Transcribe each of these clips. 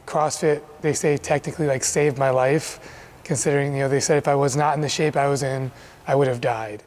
CrossFit, they say technically like saved my life, considering, you know, they said if I was not in the shape I was in, I would have died.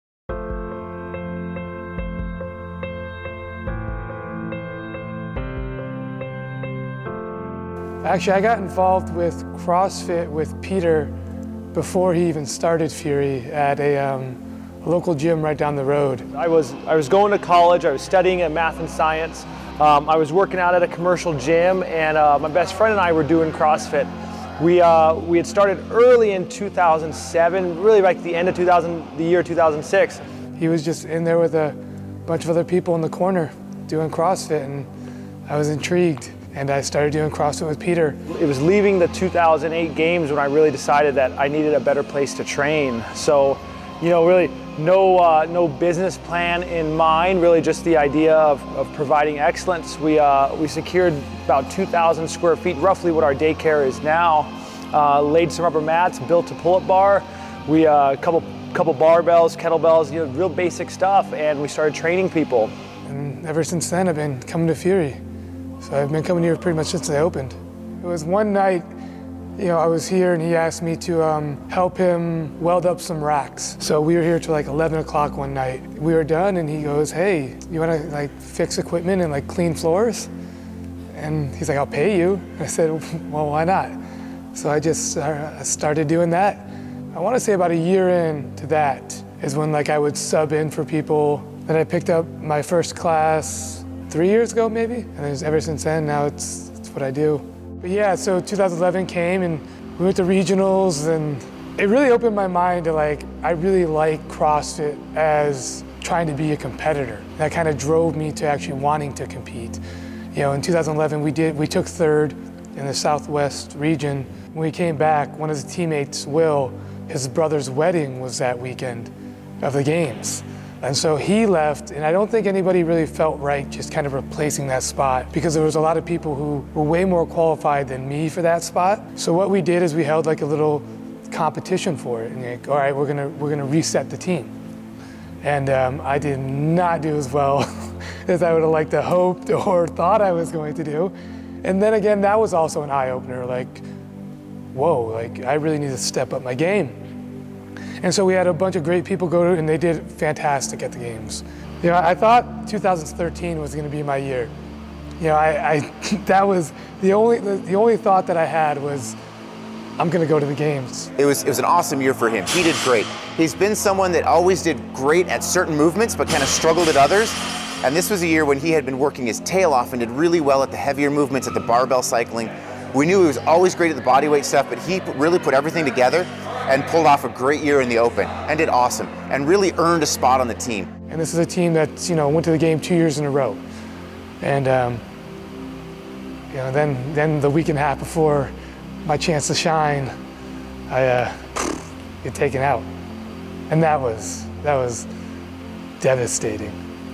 Actually, I got involved with CrossFit with Peter before he even started Fury at a local gym right down the road. I was going to college, I was studying at math and science. I was working out at a commercial gym, and my best friend and I were doing CrossFit. We had started early in 2007, really like the end of the year 2006. He was just in there with a bunch of other people in the corner doing CrossFit, and I was intrigued. And I started doing CrossFit with Peter. It was leaving the 2008 games when I really decided that I needed a better place to train. So, you know, really no business plan in mind, really just the idea of providing excellence. We secured about 2,000 square feet, roughly what our daycare is now. Laid some rubber mats, built a pull-up bar. We couple barbells, kettlebells, you know, real basic stuff, and we started training people. And ever since then, I've been coming to Fury. So I've been coming here pretty much since they opened. It was one night, you know, I was here and he asked me to help him weld up some racks. So we were here till like 11 o'clock one night. We were done and he goes, hey, you wanna like fix equipment and like clean floors? And he's like, I'll pay you. I said, well, why not? So I just started doing that. I wanna say about a year into that is when like I would sub in for people. Then I picked up my first class 3 years ago maybe, and ever since then, now it's what I do. But yeah, so 2011 came and we went to regionals, and it really opened my mind to like, I really like CrossFit as trying to be a competitor. That kind of drove me to actually wanting to compete. You know, in 2011 we took third in the Southwest region. When we came back, one of his teammates, Will, his brother's wedding was that weekend of the games. And so he left, and I don't think anybody really felt right just kind of replacing that spot, because there was a lot of people who were way more qualified than me for that spot. So what we did is we held like a little competition for it, and like, all right, we're gonna reset the team. And I did not do as well as I would have liked to hoped or thought I was going to do. And then again, that was also an eye-opener, like, whoa, like I really need to step up my game. And so we had a bunch of great people go to it, and they did fantastic at the games. You know, I thought 2013 was going to be my year. You know, that was the only thought that I had was, I'm going to go to the games. It was an awesome year for him. He did great. He's been someone that always did great at certain movements, but kind of struggled at others. And this was a year when he had been working his tail off and did really well at the heavier movements, at the barbell cycling. We knew he was always great at the bodyweight stuff, but he really put everything together and pulled off a great year in the Open and did awesome and really earned a spot on the team. And this is a team that, you know, went to the game 2 years in a row. And you know, then the week and a half before my chance to shine, I get taken out. And that was devastating.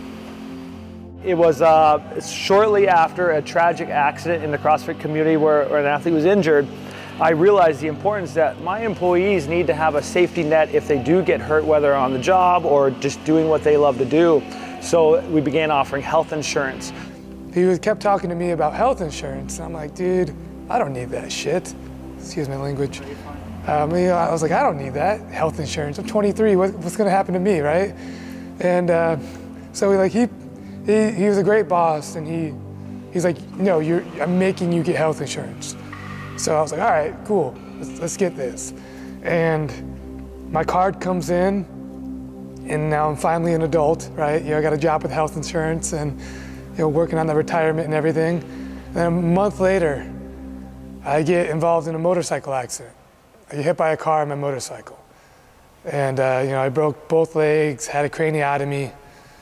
It was shortly after a tragic accident in the CrossFit community where an athlete was injured. I realized the importance that my employees need to have a safety net if they do get hurt, whether on the job or just doing what they love to do. So we began offering health insurance. He kept talking to me about health insurance, and I'm like, dude, I don't need that shit. Excuse my language. You know, I was like, I don't need that health insurance. I'm 23. What's going to happen to me, right? And so he was a great boss, and he's like, no, I'm making you get health insurance. So I was like, all right, cool, let's get this. And my card comes in, and now I'm finally an adult, right? You know, I got a job with health insurance and, you know, working on the retirement and everything. And then a month later, I get involved in a motorcycle accident. I get hit by a car on my motorcycle. And, you know, I broke both legs, had a craniotomy.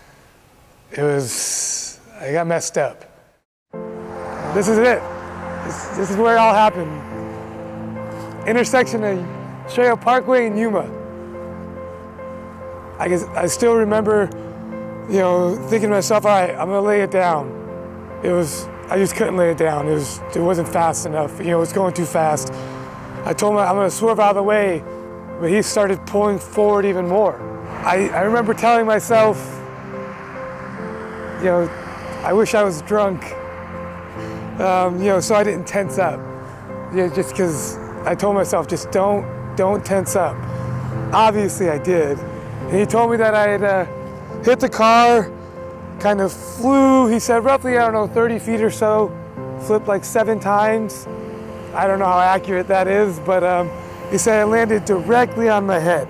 I got messed up. This is it. This is where it all happened. Intersection of Trail Parkway and Yuma. I still remember, you know, thinking to myself, all right, I'm gonna lay it down. I just couldn't lay it down. It wasn't fast enough. You know, it was going too fast. I told him I'm gonna swerve out of the way, but he started pulling forward even more. I remember telling myself, you know, I wish I was drunk. So I didn't tense up. Yeah, just because I told myself, just don't tense up. Obviously I did. And he told me that I had hit the car, kind of flew, he said roughly, 30 feet or so, flipped like 7 times. I don't know how accurate that is, but he said I landed directly on my head,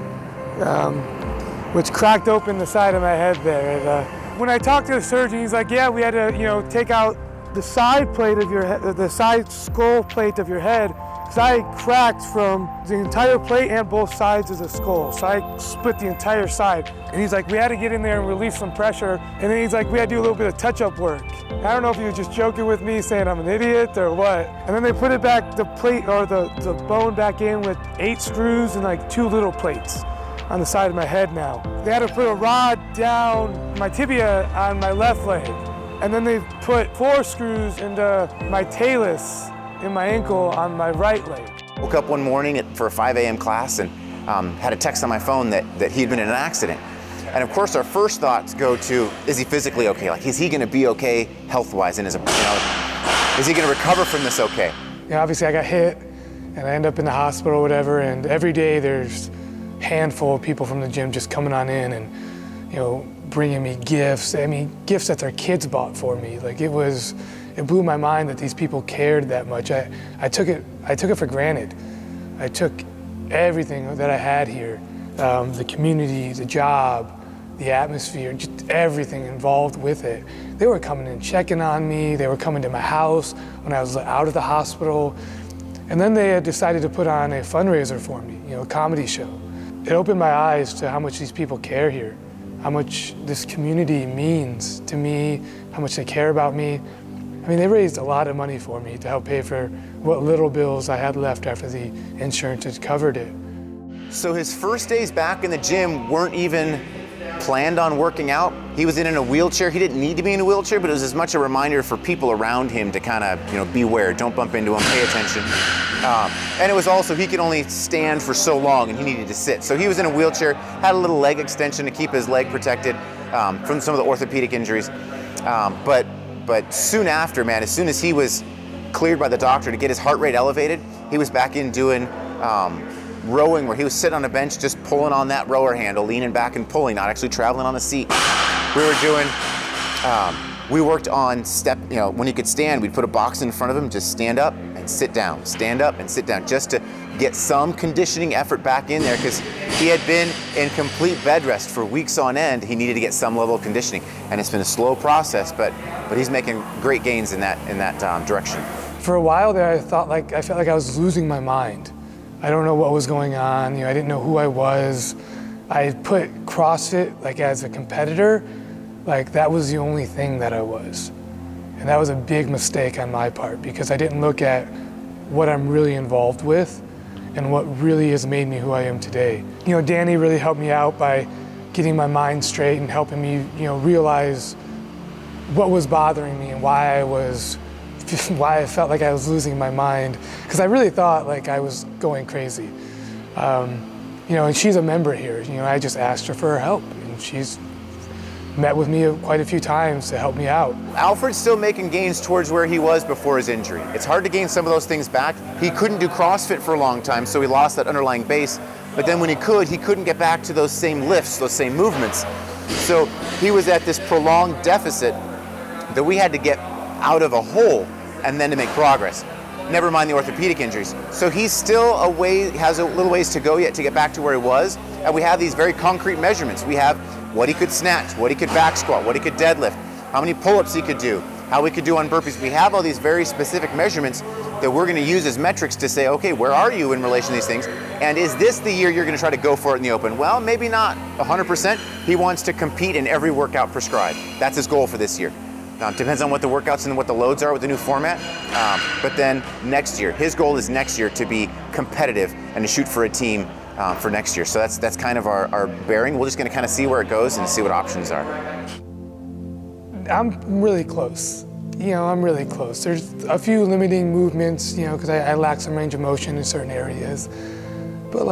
which cracked open the side of my head there. And, when I talked to the surgeon, he's like, yeah, we had to, take out the side plate of your head, the side skull plate of your head, because I cracked from the entire plate and both sides of the skull. So I split the entire side. And he's like, we had to get in there and relieve some pressure. And then he's like, we had to do a little bit of touch-up work. I don't know if he was just joking with me, saying I'm an idiot or what. And then they put it back, the plate or the bone back in with 8 screws and like 2 little plates on the side of my head now. They had to put a rod down my tibia on my left leg. And then they put 4 screws into my talus in my ankle on my right leg. Woke up one morning for a 5 a.m. class and had a text on my phone that he'd been in an accident. And of course our first thoughts go to, is he physically okay? Like, is he gonna be okay health-wise? And is he gonna recover from this okay? Yeah, obviously I got hit and I end up in the hospital or whatever, and every day there's a handful of people from the gym just coming on in and, bringing me gifts. I mean, gifts that their kids bought for me. Like, it blew my mind that these people cared that much. I took it for granted. I took everything that I had here, the community, the job, the atmosphere, just everything involved with it. They were coming and checking on me. They were coming to my house when I was out of the hospital. And then they had decided to put on a fundraiser for me, a comedy show. It opened my eyes to how much these people care here, how much this community means to me, how much they care about me. I mean, they raised a lot of money for me to help pay for what little bills I had left after the insurance had covered it. So his first days back in the gym weren't even planned on working out. He was in a wheelchair. He didn't need to be in a wheelchair, but it was as much a reminder for people around him to kind of, beware, don't bump into him, pay attention. And it was also, he could only stand for so long and he needed to sit. So he was in a wheelchair, had a little leg extension to keep his leg protected from some of the orthopedic injuries. But soon after, man, as soon as he was cleared by the doctor to get his heart rate elevated, he was back in doing rowing, where he was sitting on a bench just pulling on that rower handle, leaning back and pulling, not actually traveling on a seat. We worked on step, when he could stand, we'd put a box in front of him, just stand up and sit down, stand up and sit down, just to get some conditioning effort back in there, because he had been in complete bed rest for weeks on end. He needed to get some level of conditioning, and it's been a slow process, but he's making great gains in that direction. For a while there, I felt like I was losing my mind. I don't know what was going on. I didn't know who I was. I put CrossFit as a competitor, that was the only thing that I was. And that was a big mistake on my part, because I didn't look at what I'm really involved with and what really has made me who I am today. Danny really helped me out by getting my mind straight and helping me, realize what was bothering me and why I felt like I was losing my mind, because I really thought I was going crazy. And she's a member here. I just asked her for her help, and she's met with me quite a few times to help me out. Alfred's still making gains towards where he was before his injury. It's hard to gain some of those things back. He couldn't do CrossFit for a long time, so he lost that underlying base. But then when he couldn't get back to those same lifts, those same movements. So he was at this prolonged deficit that we had to get out of a hole and then to make progress. Never mind the orthopedic injuries. So he's still has a little ways to go yet to get back to where he was. And we have these very concrete measurements. We have what he could snatch, what he could back squat, what he could deadlift, how many pull-ups he could do, how we could do on burpees. We have all these very specific measurements that we're gonna use as metrics to say, okay, where are you in relation to these things? And is this the year you're gonna try to go for it in the open? Well, maybe not 100%. He wants to compete in every workout prescribed. That's his goal for this year. Depends on what the workouts and what the loads are with the new format. But then next year, his goal is next year to be competitive and to shoot for a team for next year. So that's kind of our bearing. We're just gonna kind of see where it goes and see what options are. I'm really close. I'm really close. There's a few limiting movements, because I lack some range of motion in certain areas. But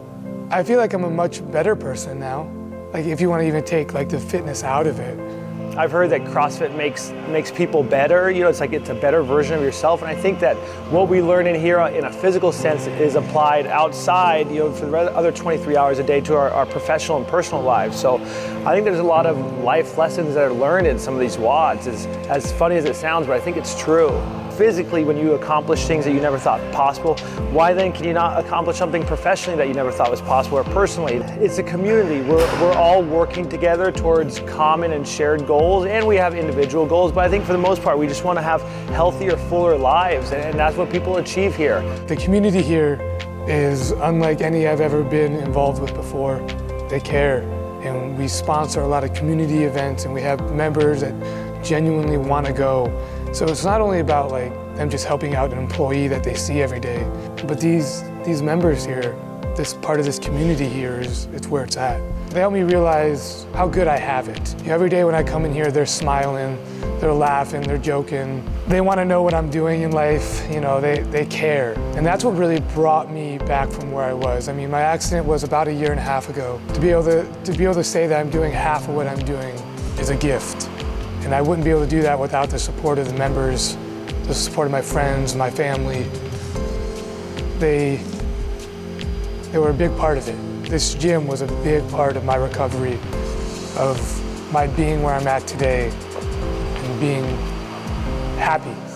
I feel like I'm a much better person now. If you want to even take the fitness out of it. I've heard that CrossFit makes people better. You know, it's a better version of yourself. And I think that what we learn in here in a physical sense is applied outside, you know, for the other 23 hours a day to our professional and personal lives. So I think there's a lot of life lessons that are learned in some of these WODs. As funny as it sounds, but I think it's true. Physically, when you accomplish things that you never thought possible, why then can you not accomplish something professionally that you never thought was possible, or personally? It's a community. We're all working together towards common and shared goals, and we have individual goals, but I think for the most part, we just want to have healthier, fuller lives, and that's what people achieve here. The community here is unlike any I've ever been involved with before. They care, and we sponsor a lot of community events, and we have members that genuinely want to go. So it's not only about like them just helping out an employee that they see every day, but these members here, this part of this community here it's where it's at. They help me realize how good I have it. You know, every day when I come in here, they're smiling, they're laughing, they're joking. They want to know what I'm doing in life, you know, they care. And that's what really brought me back from where I was. I mean, my accident was about 1.5 years ago. To be able to say that I'm doing half of what I'm doing is a gift. And I wouldn't be able to do that without the support of the members, the support of my friends, my family. They were a big part of it. This gym was a big part of my recovery, of my being where I'm at today and being happy.